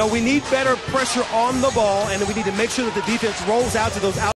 We need better pressure on the ball, and we need to make sure that the defense rolls out to those out.